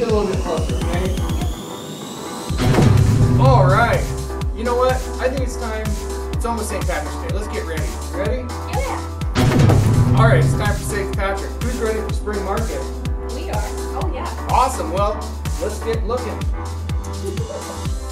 get a little bit closer, okay? All right. You know what? I think it's time. It's almost St. Patrick's Day. Let's get ready. You ready? Yeah. All right, it's time for St. Patrick. Who's ready for spring market? We are. Oh, yeah. Awesome. Well, let's get looking.